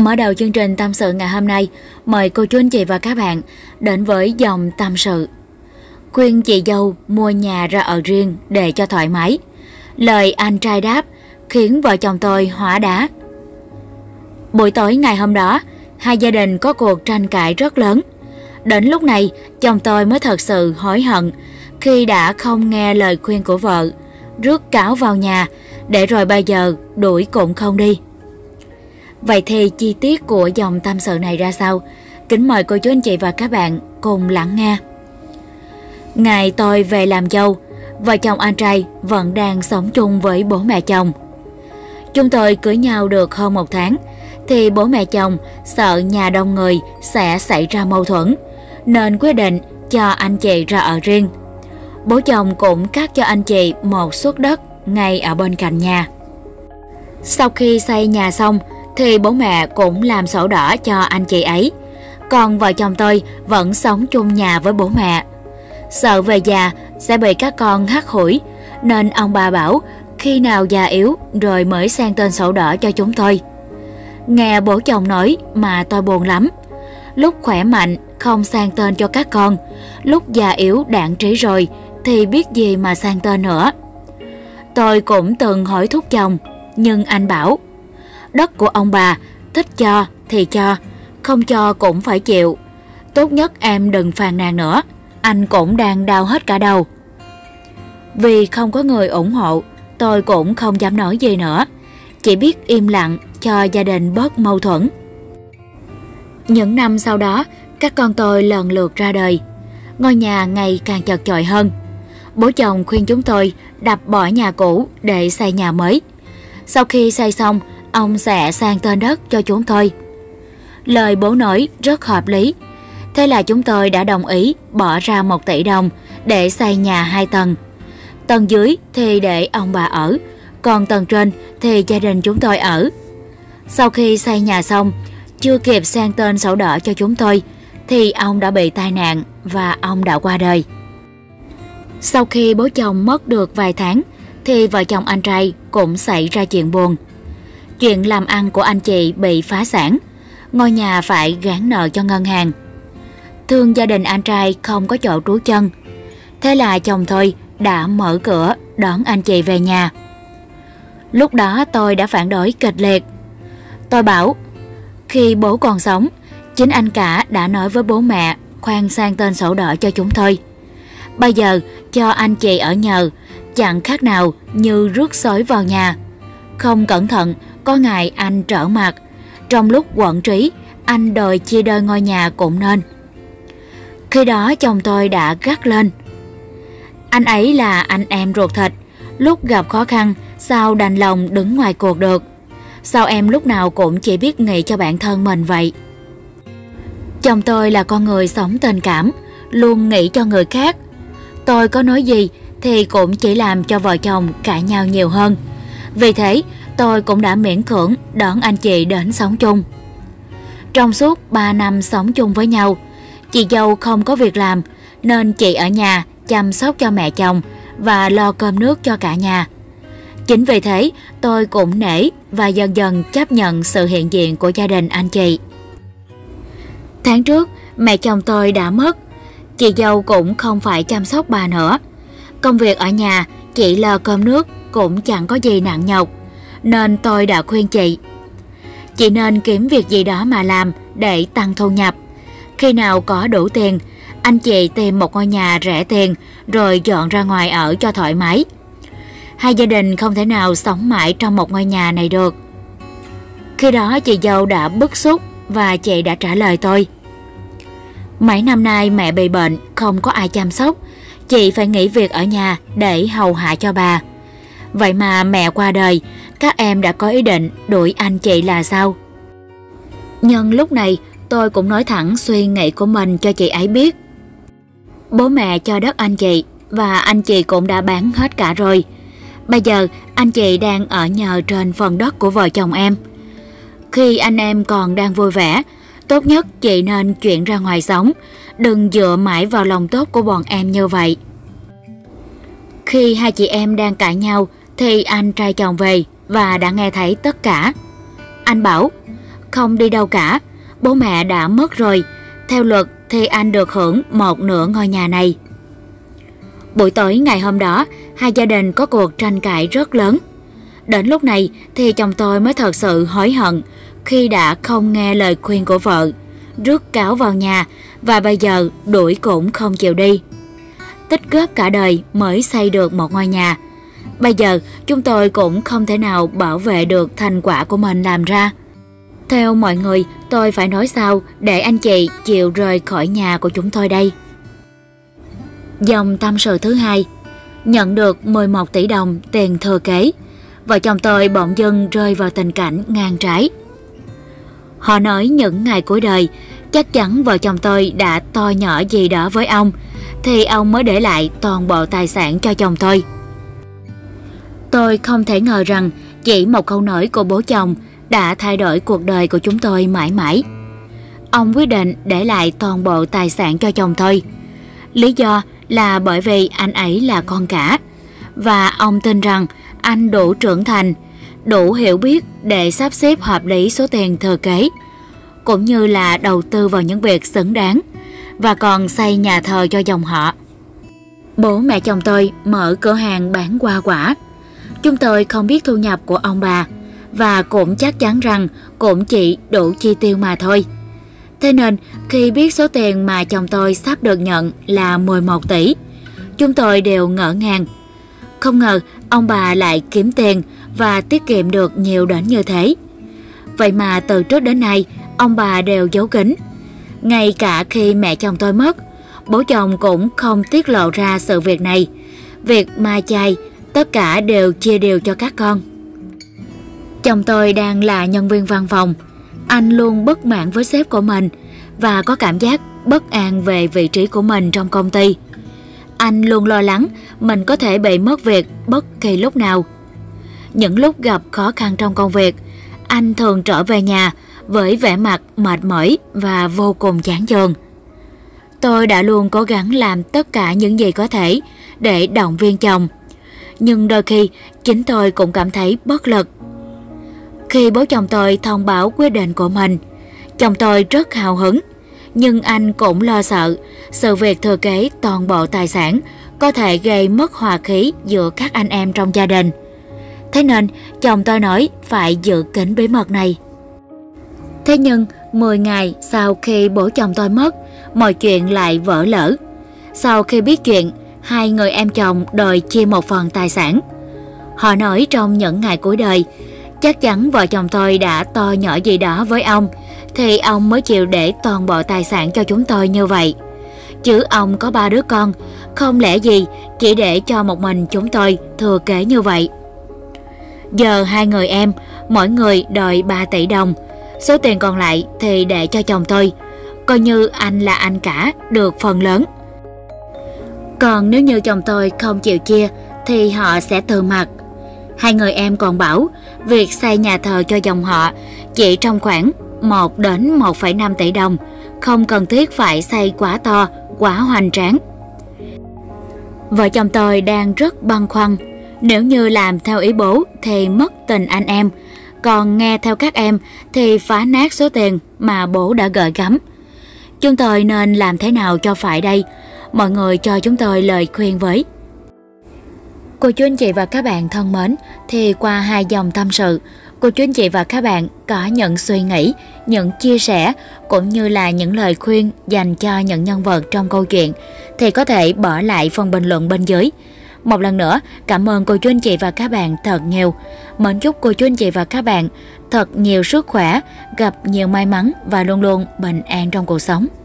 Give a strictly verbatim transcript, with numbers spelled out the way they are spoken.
Mở đầu chương trình tâm sự ngày hôm nay, mời cô chú anh chị và các bạn đến với dòng tâm sự. Khuyên chị dâu mua nhà ra ở riêng để cho thoải mái. Lời anh trai đáp khiến vợ chồng tôi hóa đá. Buổi tối ngày hôm đó, hai gia đình có cuộc tranh cãi rất lớn. Đến lúc này, chồng tôi mới thật sự hối hận khi đã không nghe lời khuyên của vợ, rước cáo vào nhà, để rồi bây giờ đuổi cũng không đi. Vậy thì chi tiết của dòng tâm sự này ra sao? Kính mời cô chú anh chị và các bạn cùng lắng nghe. Ngày tôi về làm dâu, vợ chồng anh trai vẫn đang sống chung với bố mẹ chồng. Chúng tôi cưới nhau được hơn một tháng, thì bố mẹ chồng sợ nhà đông người sẽ xảy ra mâu thuẫn, nên quyết định cho anh chị ra ở riêng. Bố chồng cũng cắt cho anh chị một suất đất ngay ở bên cạnh nhà. Sau khi xây nhà xong, thì bố mẹ cũng làm sổ đỏ cho anh chị ấy. Còn vợ chồng tôi vẫn sống chung nhà với bố mẹ. Sợ về già sẽ bị các con hắt hủi, nên ông bà bảo khi nào già yếu rồi mới sang tên sổ đỏ cho chúng tôi. Nghe bố chồng nói mà tôi buồn lắm. Lúc khỏe mạnh không sang tên cho các con, lúc già yếu đạn trí rồi thì biết gì mà sang tên nữa. Tôi cũng từng hỏi thúc chồng, nhưng anh bảo đất của ông bà, thích cho thì cho, không cho cũng phải chịu. Tốt nhất em đừng phàn nàn nữa, anh cũng đang đau hết cả đầu. Vì không có người ủng hộ, tôi cũng không dám nói gì nữa, chỉ biết im lặng cho gia đình bớt mâu thuẫn. Những năm sau đó, các con tôi lần lượt ra đời. Ngôi nhà ngày càng chật chội hơn. Bố chồng khuyên chúng tôi đập bỏ nhà cũ để xây nhà mới. Sau khi xây xong, ông sẽ sang tên đất cho chúng tôi. Lời bố nói rất hợp lý. Thế là chúng tôi đã đồng ý bỏ ra một tỷ đồng để xây nhà hai tầng. Tầng dưới thì để ông bà ở, còn tầng trên thì gia đình chúng tôi ở. Sau khi xây nhà xong, chưa kịp sang tên sổ đỏ cho chúng tôi, thì ông đã bị tai nạn và ông đã qua đời. Sau khi bố chồng mất được vài tháng, thì vợ chồng anh trai cũng xảy ra chuyện buồn. Chuyện làm ăn của anh chị bị phá sản, ngôi nhà phải gán nợ cho ngân hàng. Thương gia đình anh trai không có chỗ trú chân, thế là chồng tôi đã mở cửa đón anh chị về nhà. Lúc đó tôi đã phản đối kịch liệt. Tôi bảo khi bố còn sống, chính anh cả đã nói với bố mẹ khoan sang tên sổ đỏ cho chúng tôi. Bây giờ cho anh chị ở nhờ, chẳng khác nào như rước sói vào nhà. Không cẩn thận, có ngày anh trở mặt. Trong lúc quẫn trí, anh đòi chia đôi ngôi nhà cũng nên. Khi đó chồng tôi đã gắt lên. Anh ấy là anh em ruột thịt, lúc gặp khó khăn sao đành lòng đứng ngoài cuộc được? Sao em lúc nào cũng chỉ biết nghĩ cho bản thân mình vậy? Chồng tôi là con người sống tình cảm, luôn nghĩ cho người khác. Tôi có nói gì thì cũng chỉ làm cho vợ chồng cãi nhau nhiều hơn. Vì thế tôi cũng đã miễn cưỡng đón anh chị đến sống chung. Trong suốt ba năm sống chung với nhau, chị dâu không có việc làm, nên chị ở nhà chăm sóc cho mẹ chồng và lo cơm nước cho cả nhà. Chính vì thế tôi cũng nể và dần dần chấp nhận sự hiện diện của gia đình anh chị. Tháng trước mẹ chồng tôi đã mất, chị dâu cũng không phải chăm sóc bà nữa. Công việc ở nhà chị lo cơm nước cũng chẳng có gì nặng nhọc, nên tôi đã khuyên chị Chị nên kiếm việc gì đó mà làm để tăng thu nhập. Khi nào có đủ tiền, anh chị tìm một ngôi nhà rẻ tiền rồi dọn ra ngoài ở cho thoải mái. Hai gia đình không thể nào sống mãi trong một ngôi nhà này được. Khi đó chị dâu đã bức xúc và chị đã trả lời tôi. Mấy năm nay mẹ bị bệnh, không có ai chăm sóc, chị phải nghỉ việc ở nhà để hầu hạ cho bà. Vậy mà mẹ qua đời, các em đã có ý định đuổi anh chị là sao? Nhưng lúc này tôi cũng nói thẳng suy nghĩ của mình cho chị ấy biết. Bố mẹ cho đất anh chị và anh chị cũng đã bán hết cả rồi. Bây giờ anh chị đang ở nhờ trên phần đất của vợ chồng em. Khi anh em còn đang vui vẻ, tốt nhất chị nên chuyển ra ngoài sống, đừng dựa mãi vào lòng tốt của bọn em như vậy. Khi hai chị em đang cãi nhau thì anh trai chồng về và đã nghe thấy tất cả. Anh bảo, không đi đâu cả. Bố mẹ đã mất rồi, theo luật thì anh được hưởng một nửa ngôi nhà này. Buổi tối ngày hôm đó, hai gia đình có cuộc tranh cãi rất lớn. Đến lúc này thì chồng tôi mới thật sự hối hận khi đã không nghe lời khuyên của vợ, rước cáo vào nhà và bây giờ đuổi cũng không chịu đi. Tích góp cả đời mới xây được một ngôi nhà. Bây giờ chúng tôi cũng không thể nào bảo vệ được thành quả của mình làm ra. Theo mọi người, tôi phải nói sao để anh chị chịu rời khỏi nhà của chúng tôi đây? Dòng tâm sự thứ hai. Nhận được mười một tỷ đồng tiền thừa kế, vợ chồng tôi bỗng dưng rơi vào tình cảnh ngang trái. Họ nói những ngày cuối đời, chắc chắn vợ chồng tôi đã to nhỏ gì đó với ông, thì ông mới để lại toàn bộ tài sản cho chồng tôi. Tôi không thể ngờ rằng chỉ một câu nói của bố chồng đã thay đổi cuộc đời của chúng tôi mãi mãi. Ông quyết định để lại toàn bộ tài sản cho chồng tôi. Lý do là bởi vì anh ấy là con cả, và ông tin rằng anh đủ trưởng thành, đủ hiểu biết để sắp xếp hợp lý số tiền thừa kế, cũng như là đầu tư vào những việc xứng đáng, và còn xây nhà thờ cho dòng họ. Bố mẹ chồng tôi mở cửa hàng bán hoa quả. Chúng tôi không biết thu nhập của ông bà, và cũng chắc chắn rằng cũng chỉ đủ chi tiêu mà thôi. Thế nên khi biết số tiền mà chồng tôi sắp được nhận là mười một tỷ, chúng tôi đều ngỡ ngàng. Không ngờ ông bà lại kiếm tiền và tiết kiệm được nhiều đến như thế. Vậy mà từ trước đến nay ông bà đều giấu kín. Ngay cả khi mẹ chồng tôi mất, bố chồng cũng không tiết lộ ra sự việc này. Việc ma chay, tất cả đều chia đều cho các con. Chồng tôi đang là nhân viên văn phòng. Anh luôn bất mãn với sếp của mình và có cảm giác bất an về vị trí của mình trong công ty. Anh luôn lo lắng mình có thể bị mất việc bất kỳ lúc nào. Những lúc gặp khó khăn trong công việc, anh thường trở về nhà với vẻ mặt mệt mỏi và vô cùng chán chường. Tôi đã luôn cố gắng làm tất cả những gì có thể để động viên chồng, nhưng đôi khi chính tôi cũng cảm thấy bất lực. Khi bố chồng tôi thông báo quyết định của mình, chồng tôi rất hào hứng, nhưng anh cũng lo sợ sự việc thừa kế toàn bộ tài sản có thể gây mất hòa khí giữa các anh em trong gia đình. Thế nên chồng tôi nói phải giữ kín bí mật này. Thế nhưng mười ngày sau khi bố chồng tôi mất, mọi chuyện lại vỡ lở. Sau khi biết chuyện, hai người em chồng đòi chia một phần tài sản. Họ nói trong những ngày cuối đời, chắc chắn vợ chồng tôi đã to nhỏ gì đó với ông, thì ông mới chịu để toàn bộ tài sản cho chúng tôi như vậy. Chứ ông có ba đứa con, không lẽ gì chỉ để cho một mình chúng tôi thừa kế như vậy. Giờ hai người em, mỗi người đòi ba tỷ đồng. Số tiền còn lại thì để cho chồng tôi, coi như anh là anh cả được phần lớn. Còn nếu như chồng tôi không chịu chia thì họ sẽ từ mặt. Hai người em còn bảo việc xây nhà thờ cho dòng họ chỉ trong khoảng một đến một phẩy năm tỷ đồng, không cần thiết phải xây quá to, quá hoành tráng. Vợ chồng tôi đang rất băn khoăn. Nếu như làm theo ý bố thì mất tình anh em, còn nghe theo các em thì phá nát số tiền mà bố đã gửi gắm. Chúng tôi nên làm thế nào cho phải đây? Mọi người cho chúng tôi lời khuyên với. Cô chú anh chị và các bạn thân mến, thì qua hai dòng tâm sự, cô chú anh chị và các bạn có những suy nghĩ, những chia sẻ cũng như là những lời khuyên dành cho những nhân vật trong câu chuyện thì có thể bỏ lại phần bình luận bên dưới. Một lần nữa, cảm ơn cô chú anh chị và các bạn thật nhiều. Mến chúc cô chú anh chị và các bạn thật nhiều sức khỏe, gặp nhiều may mắn và luôn luôn bình an trong cuộc sống.